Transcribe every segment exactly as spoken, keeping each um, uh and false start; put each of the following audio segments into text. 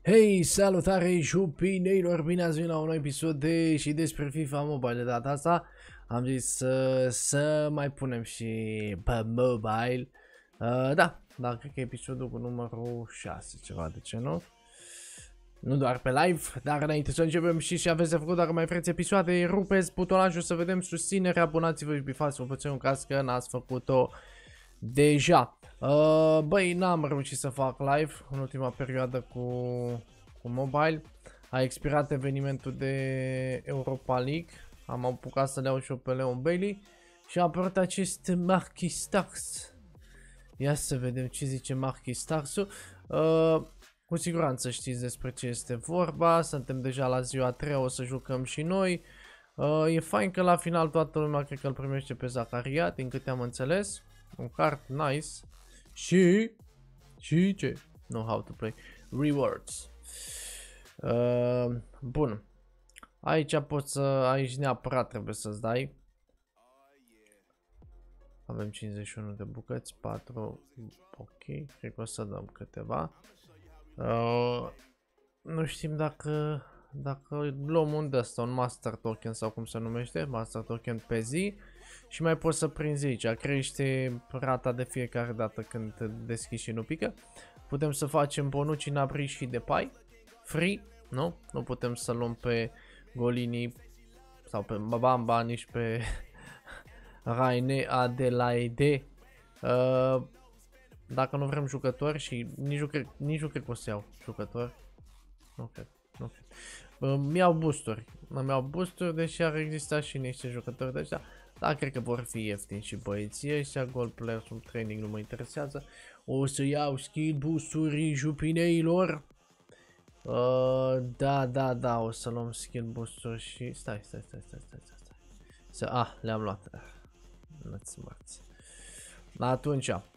Hei, salutare jupineilor, bine ați venit la un nou episod de și despre FIFA Mobile. De data asta am zis să, să mai punem și pe mobile. Uh, da, dar cred că episodul cu numărul șase, ceva de ce nu? Nu doar pe live, dar înainte să începem și și aveți de făcut, dacă mai vreți episoade, rupeți butonajul să vedem susținere, abonați-vă și bifați-vă puțin în caz că n-ați făcut-o deja. Uh, băi, n-am reușit să fac live în ultima perioadă cu, cu mobile. A expirat evenimentul de Europa League. Am apucat să le iau și eu pe Leon Bailey. Și a apărut acest Marquis Stars. Ia să vedem ce zice Marquis Stars. Uh, cu siguranță știți despre ce este vorba. Suntem deja la ziua a treia, o să jucăm și noi. Uh, e fain că la final toată lumea cred că îl primește pe Zacharia, din câte am înțeles. Un card nice. Și și ce? Know how to play. Rewards. Uh, bun. Aici poți să, aici neapărat trebuie să-ți dai. Avem cincizeci și unu de bucăți, patru. Ok, cred că o să dăm câteva. Uh, nu știm dacă dacă luăm un de ăsta, un master token sau cum se numește, master token pe zi. Și mai poți să prinzi aici, crește rata de fiecare dată când te deschizi și nu pică. Putem să facem bonuci în Abri și Depay, free, nu? Nu putem să luăm pe Golini sau pe Bamba, nici pe Raine Adelaide. Uh, dacă nu vrem jucători și nici nu cred, nici nu cred că o să iau jucători. Nu cred, nu cred. Uh, mi-au boosturi, mi-au boosturi, deși ar exista și niște jucători de ăștia. Da, cred că vor fi ieftini și băieții ăștia, gold players from training nu mă interesează. O să iau skill boost-uri jupineilor. Uh, da, da, da, o să luăm skill boost-uri și... Stai, stai, stai, stai, stai, stai, stai. Să... Ah, le-am luat. Nu-ți mărți. Atunci, uh,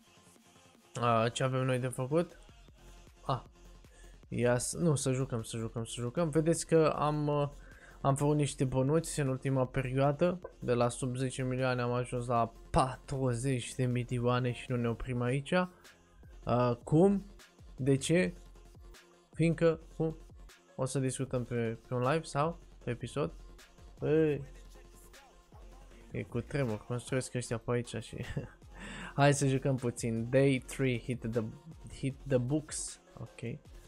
ce avem noi de făcut? Ah, ia să... Nu, să jucăm, să jucăm, să jucăm. Vedeți că am... Uh, Am făcut niște bănuți în ultima perioadă. De la sub zece milioane am ajuns la patruzeci de milioane și nu ne oprim aici. Uh, cum? De ce? Fiindcă, cum? O să discutăm pe, pe un live sau pe episod? Băi, e cu tremur, construiesc ăștia pe aici și... Hai să jucăm puțin. Day trei, hit the, hit the books. Ok.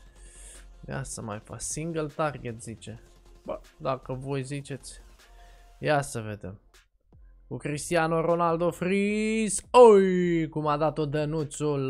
Ia să mai fac single target, zice. Bă, dacă voi ziceți. Ia să vedem. Cu Cristiano Ronaldo freeze. Oi, cum a dat-o dănuțul.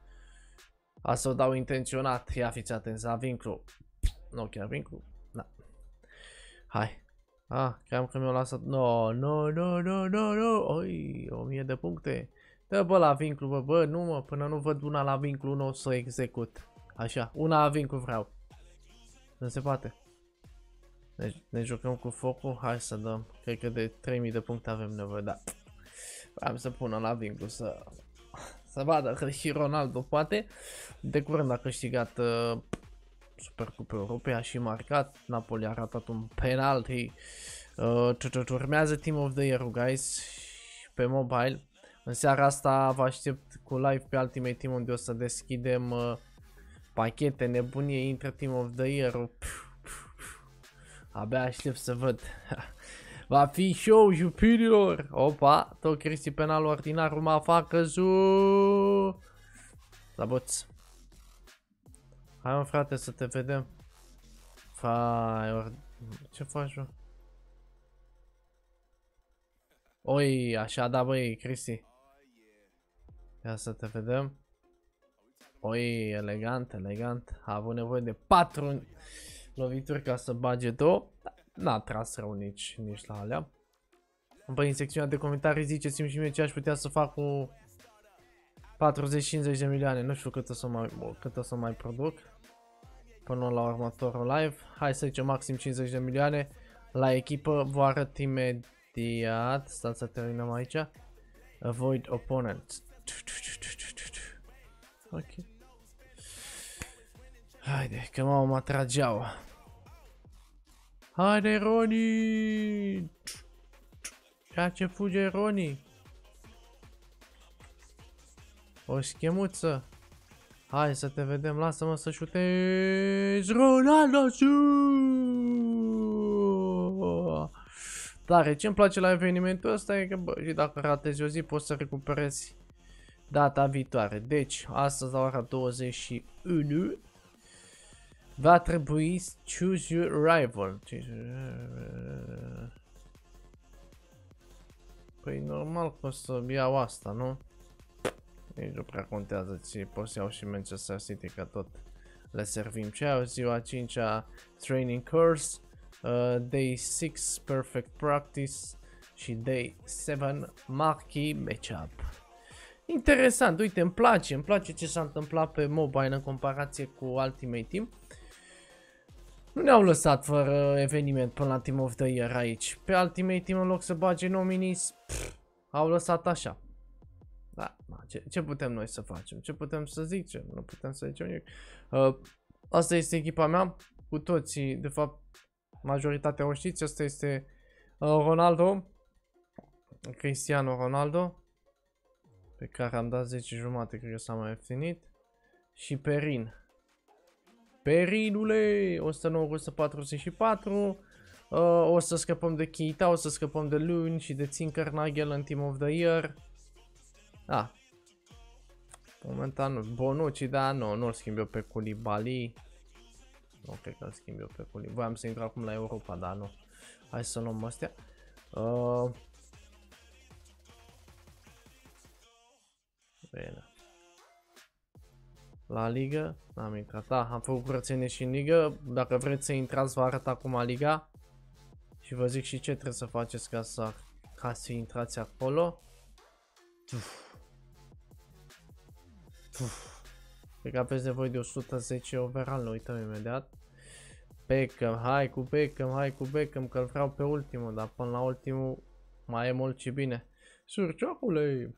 A să o dau intenționat. Ia fiți atenți la vincul. Nu chiar vincul. Da. Hai. Ah, cream că mi-au lăsat. No, no, no, no, no, no. Oi, o mie de puncte. Dă bă la vincul, bă, bă, nu mă, până nu văd una la vincul, nu o să o execut. Așa, una la vincul vreau. Nu se poate. Ne, ne jucăm cu focul, hai să dăm, cred că de trei mii de puncte avem nevoie, da. Am să pună la vincul să, să vadă că și Ronaldo poate. De curând a câștigat uh, Supercupa Europei, a și marcat, Napoli a ratat un penalty. Uh, urmează Team of the Year, guys, pe mobile. În seara asta vă aștept cu live pe Ultimate Team unde o să deschidem uh, pachete, nebunie, intră Team of the Year. Abia aștept să văd. Va fi show, jupirilor. Opa, tot Cristi penal ordinar, mă fac căzut. La boț. Hai mă frate să te vedem. Fai, or... Ce faci mă? Oi, așa da băi, Cristi. Ia să te vedem. Oi, elegant, elegant. A avut nevoie de patru lovituri ca să bage două. N-a tras rău nici, nici la alea. Păi în secțiunea de comentarii ziceți-mi și mie ce aș putea să fac cu patruzeci cincizeci de milioane. Nu știu cât o să mai, cât o să mai produc până la următorul live. Hai să zicem maxim cincizeci de milioane la echipă. Vă arăt imediat. Stați să terminăm aici. Avoid opponents. Ok. Haide, că mă mă trageau. Haide, Roni! Ca ce fuge Roni? O schemuță. Hai să te vedem, lasă-mă să șutezi. Ronaldo! Tare, ce-mi place la evenimentul ăsta e că, bă, și dacă ratezi o zi, poți să recuperezi data viitoare. Deci, astăzi la ora douăzeci și unu va trebui choose your rival. Păi normal că o să iau asta, nu? Nici nu prea contează, ți pot să iau și Manchester City, că tot le servim. Ce au ziua a cincea training course, uh, day six perfect practice și day seven marquee matchup. Interesant, uite, îmi place, îmi place ce s-a întâmplat pe mobile în comparație cu Ultimate Team. Nu ne-au lăsat fără eveniment până la Team of the Year aici. Pe Ultimate Team, în loc să bage nominis, pff, au lăsat așa. Da, ce, ce putem noi să facem? Ce putem să zicem? Nu putem să zicem nimic. Uh, asta este echipa mea, cu toții, de fapt, majoritatea o știți. Asta este uh, Ronaldo, Cristiano Ronaldo, pe care am dat zece jumate, cred că s-a mai ieftinit. Și Perin. Perinule! o sută nouă, o sută patruzeci și patru. Uh, o să scăpăm de Keita, o să scăpăm de Lune și de Zinkernagel în Team of the Year. Da. Momentan nu. Bonucci, da, nu, nu-l schimb eu pe Koulibaly. Nu cred că îl schimb eu pe Koulibaly. Voiam să intru acum la Europa, dar nu. Hai să luăm astea. Uh... Bine. La Liga, n-am intrat. Da, am făcut curățenie și în Liga. Dacă vreți să intrați, vă arăt acum Liga. Și vă zic și ce trebuie să faceți ca să, ca să intrați acolo. Uf. Uf. Cred că aveți nevoie de o sută zece overall, ne uităm imediat. Beckham, hai cu Beckham, hai cu Beckham, că-l vreau pe ultimul, dar până la ultimul mai e mult și bine. Surciocule!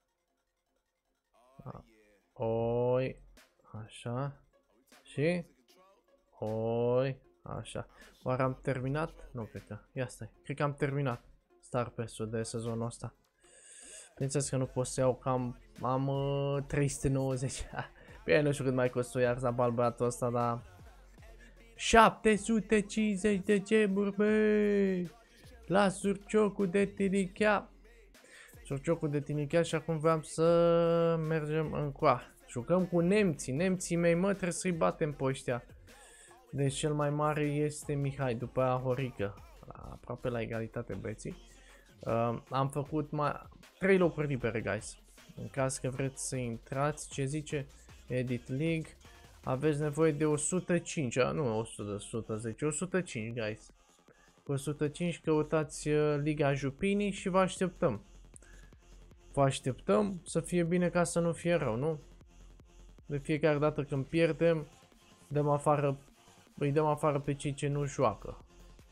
Oi, așa, și, oi, așa. Oare am terminat? Nu cred că, ia stai, cred că am terminat Star Pass-ul de sezonul ăsta. Bineînțeles că nu pot să iau, că am, am uh, trei sute nouăzeci. Bine, nu știu cât mai costă o Iarzabal băiatul ăsta, dar... șapte sute cincizeci de gemuri, băi! La surciocul de tinichea. Surciocul de tinichea și acum vreau să mergem încoa. Jucăm cu nemții, nemții mei, mă, trebuie să-i batem pe ăștia. Deci cel mai mare este Mihai, după aia Horică. Aproape la egalitate, băieții. Uh, am făcut mai... trei locuri libere, guys. În caz că vreți să intrați, ce zice Edit League, aveți nevoie de o sută cinci, a, nu o sută, o sută zece, o sută cinci, guys. Cu o sută cinci căutați uh, Liga Jupinii și vă așteptăm. Vă așteptăm să fie bine ca să nu fie rău, nu? De fiecare dată când pierdem, dăm afară, îi dăm afară pe cei ce nu joacă.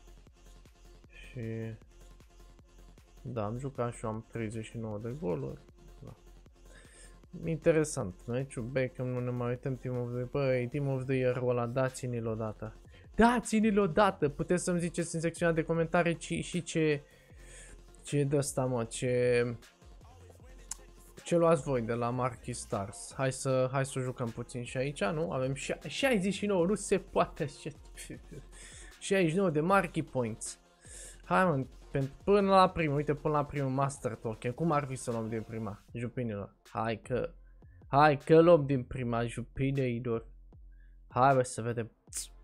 Și... da, am jucat și eu, am treizeci și nouă de goluri. Da. Interesant, meciul Beckham, nu ne mai uităm Team of the Year. Băi, Team of the Year-ul ăla, dați-ni-l odată. Dați-ni-l odată, puteți să-mi ziceți în secțiunea de comentarii ci, și ce... ce e de ăsta, mă, ce... ce luați voi de la Marquee Stars. Hai să, hai să jucăm puțin și aici, nu? Avem șaizeci și nouă, nu se poate așa. șaizeci și nouă de Marquee Points. Hai, mă, până la primul, uite, până la primul Master Token. Cum ar fi să luăm din prima, Jupinilor? Hai că, hai că luăm din prima, Jupinilor. Hai, bă, să vedem.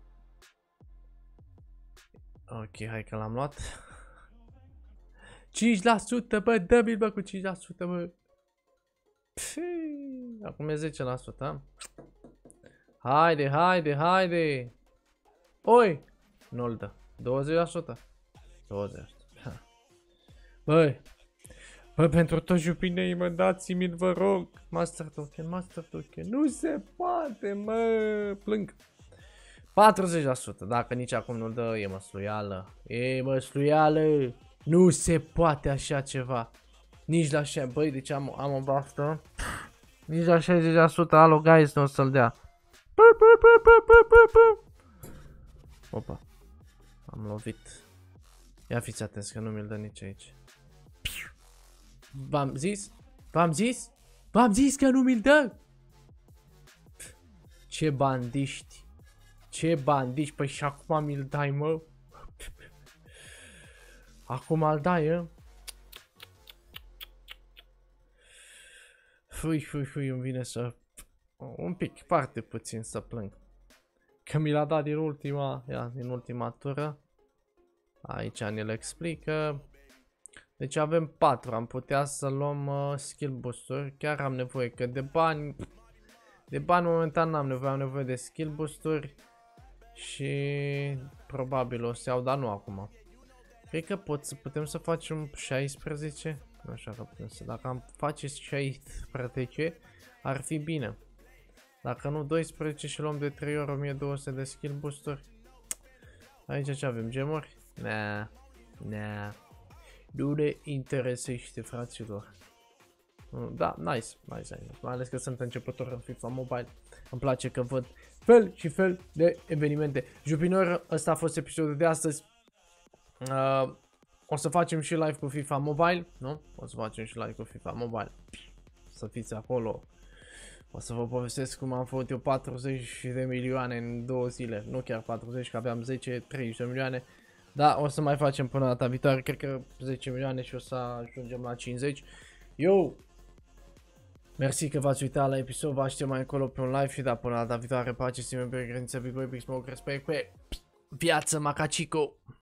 Ok, hai că l-am luat. cinci la sută, bă, dă-mi-l, bă, cu cinci la sută, bă. Pii, acum e zece la sută. Haide, haide, haide. Oi, nu-l dă. douăzeci la sută. douăzeci la sută. Băi, bă, pentru toți jupinei, mă, dați-mi-l, vă rog. Master Token, Master Token. Nu se poate, mă, plâng. patruzeci la sută, dacă nici acum nu-l dă, e măsluială. E măsluială. Nu se poate așa ceva. Nici la șaizeci, băi, deci am, am o bastă. Nici la șaizeci la sută, alo, guys, nu o să-l dea. Opa. Am lovit. Ia fiți atenți că nu mi-l dă nici aici. V-am zis? V-am zis? V-am zis că nu mi-l dă! Ce bandiști. Ce bandiști. Păi și acum mi-l dai, mă. Acum îl dai, ă? Fui, fui, fui, îmi vine să... Un pic, foarte puțin să plâng. Că mi l-a dat din ultima, ia, din ultima tură. Aici ne-l explică. Deci avem patru, am putea să luăm uh, skill boost-uri. Chiar am nevoie, că de bani... De bani momentan n-am nevoie, am nevoie de skill boost-uri. Și probabil o să iau, dar nu acum. Cred că pot să putem să facem șaisprezece. Nu așa că putem să... Dacă am face șaisprezece, ar fi bine. Dacă nu doisprezece și luăm de trei ori o mie două sute de skill boost-uri. Aici ce avem? Gemuri? Nah. Nah. Nu ne interesește, fraților. Da, nice, nice, nice. Mai ales că sunt începător în FIFA Mobile. Îmi place că văd fel și fel de evenimente. Jupinor, ăsta a fost episodul de astăzi. Uh, o să facem și live cu FIFA Mobile, nu? O să facem și live cu FIFA Mobile. Să fiți acolo. O să vă povestesc cum am făcut eu patruzeci de milioane în două zile. Nu chiar patruzeci, că aveam zece treizeci de milioane. Da, o să mai facem până data viitoare. Cred că zece milioane și o să ajungem la cincizeci. Eu, mersi că v-ați uitat la episod. Vă aștept mai încolo pe un live și da, până data viitoare. Pace, stime, pe grăniță, big boy, big smoke, respect pe viață, macacico.